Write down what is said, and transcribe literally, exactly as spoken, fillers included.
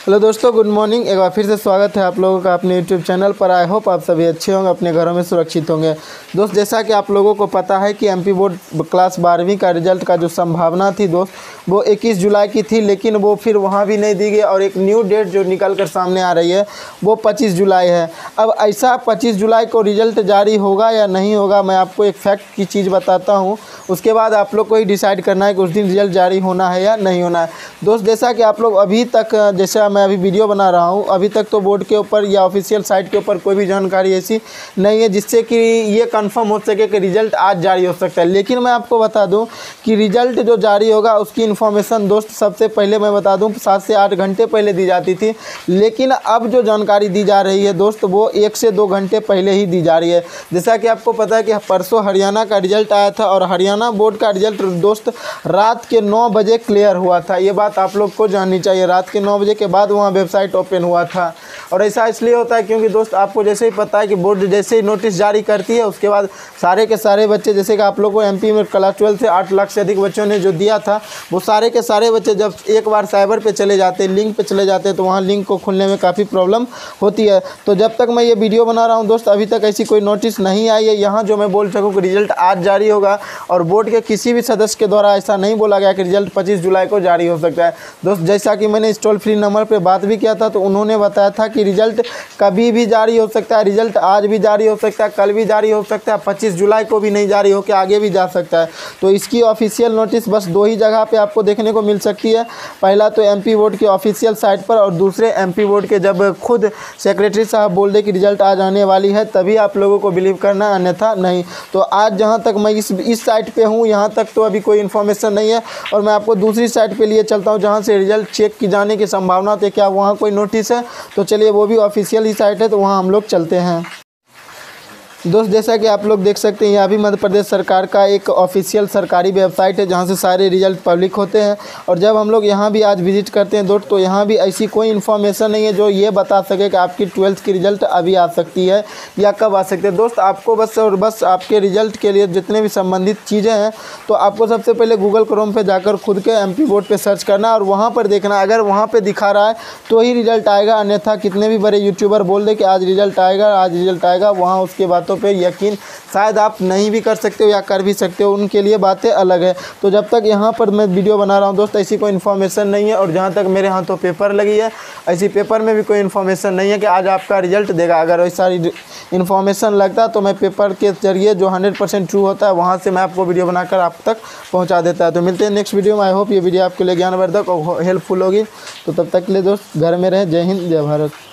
Hello दोस्तों, good morning. एक बार फिर से स्वागत है आप लोगों का अपने यूट्यूब चैनल पर। आई होप आप सभी अच्छे होंगे, अपने घरों में सुरक्षित होंगे। दोस्त, जैसा कि आप लोगों को पता है कि एमपी बोर्ड क्लास बारहवीं का रिजल्ट का जो संभावना थी दोस्त, वो इक्कीस जुलाई की थी, लेकिन वो फिर वहाँ भी नहीं दी गई और एक न्यू डेट जो निकल कर सामने आ रही है वो पच्चीस जुलाई है। अब ऐसा पच्चीस जुलाई को रिजल्ट जारी होगा या नहीं होगा, मैं आपको एक फैक्ट की चीज़ बताता हूँ, उसके बाद आप लोग को ही डिसाइड करना है कि उस दिन रिजल्ट जारी होना है या नहीं होना है। दोस्त, जैसा कि आप लोग अभी तक, जैसा मैं अभी वीडियो बना रहा हूँ, अभी तक तो बोर्ड के ऊपर या ऑफिशियल साइट के ऊपर कोई भी जानकारी ऐसी नहीं है जिससे कि ये कंफर्म हो सके कि रिजल्ट आज जारी हो सकता है। लेकिन मैं आपको बता दूं कि रिजल्ट जो जारी होगा उसकी इन्फॉर्मेशन दोस्त सबसे पहले मैं बता दूं सात से आठ घंटे पहले दी जाती थी, लेकिन अब जो जानकारी दी जा रही है दोस्त वो एक से दो घंटे पहले ही दी जा रही है। जैसा कि आपको पता है कि परसों हरियाणा का रिजल्ट आया था और हरियाणा बोर्ड का रिजल्ट दोस्त रात के नौ बजे क्लियर हुआ था। ये बात आप लोग को जाननी चाहिए। रात के नौ बजे के बाद वहाँ वेबसाइट ओपन हुआ था और ऐसा इसलिए होता है क्योंकि दोस्त आपको जैसे ही पता है कि बोर्ड जैसे ही नोटिस जारी करती है उसके बाद सारे के सारे बच्चे, जैसे कि आप लोगों को एमपी में क्लास ट्वेल्थ से आठ लाख से अधिक बच्चों ने जो दिया था, वो सारे के सारे बच्चे जब एक बार साइबर पे चले जाते हैं, लिंक पे चले जाते हैं, तो वहाँ लिंक को खुलने में काफ़ी प्रॉब्लम होती है। तो जब तक मैं ये वीडियो बना रहा हूँ दोस्त, अभी तक ऐसी कोई नोटिस नहीं आई है यहाँ जो मैं बोल सकूँ कि रिजल्ट आज जारी होगा। और बोर्ड के किसी भी सदस्य के द्वारा ऐसा नहीं बोला गया कि रिजल्ट पच्चीस जुलाई को जारी हो सकता है। दोस्त, जैसा कि मैंने इस टोल फ्री नंबर पर बात भी किया था तो उन्होंने बताया था कि रिजल्ट कभी भी जारी हो सकता है, रिजल्ट आज भी जारी हो सकता है, कल भी जारी हो सकता है, पच्चीस जुलाई को भी नहीं जारी हो के आगे भी जा सकता है। तो इसकी ऑफिशियल नोटिस बस दो ही जगह पे आपको देखने को मिल सकती है। पहला तो एमपी बोर्ड की ऑफिशियल साइट पर और दूसरे एमपी बोर्ड के जब खुद सेक्रेटरी साहब बोल दे कि रिजल्ट आज आने वाली है तभी आप लोगों को बिलीव करना, अन्यथा नहीं। तो आज जहाँ तक मैं इस इस साइट पर हूँ यहाँ तक तो अभी कोई इन्फॉर्मेशन नहीं है और मैं आपको दूसरी साइट पर लिए चलता हूँ जहाँ से रिजल्ट चेक की जाने की संभावना थी। क्या वहाँ कोई नोटिस है? तो चलिए वो भी ऑफिशियल ही साइट है, तो वहाँ हम लोग चलते हैं। दोस्त, जैसा कि आप लोग देख सकते हैं यहाँ भी मध्य प्रदेश सरकार का एक ऑफिशियल सरकारी वेबसाइट है जहाँ से सारे रिजल्ट पब्लिक होते हैं। और जब हम लोग यहाँ भी आज विजिट करते हैं दोस्त, तो यहाँ भी ऐसी कोई इन्फॉर्मेशन नहीं है जो ये बता सके कि आपकी ट्वेल्थ की रिजल्ट अभी आ सकती है या कब आ सकती है। दोस्त, आपको बस और बस आपके रिजल्ट के लिए जितने भी संबंधित चीज़ें हैं तो आपको सबसे पहले गूगल क्रोम पर जाकर खुद के एम पी बोर्ड पर सर्च करना और वहाँ पर देखना। अगर वहाँ पर दिखा रहा है तो ही रिजल्ट आएगा, अन्यथा कितने भी बड़े यूट्यूबर बोल दे कि आज रिजल्ट आएगा आज रिजल्ट आएगा, वहाँ उसके बातों पे यकीन शायद आप नहीं भी कर सकते हो या कर भी सकते हो, उनके लिए बातें अलग है। तो जब तक यहाँ पर मैं वीडियो बना रहा हूँ दोस्त ऐसी कोई इन्फॉर्मेशन नहीं है। और जहाँ तक मेरे हाथों पेपर लगी है ऐसी पेपर में भी कोई इन्फॉर्मेशन नहीं है कि आज आपका रिजल्ट देगा। अगर ऐसा इन्फॉर्मेशन लगता तो मैं पेपर के जरिए जो हंड्रेड परसेंट ट्रू होता है वहाँ से मैं आपको वीडियो बनाकर आप तक पहुँचा देता है। तो मिलते हैं नेक्स्ट वीडियो में। आई होप ये वीडियो आपके लिए ज्ञानवर्धक और हेल्पफुल होगी। तो तब तक के लिए दोस्त घर में रहें। जय हिंद, जय भारत।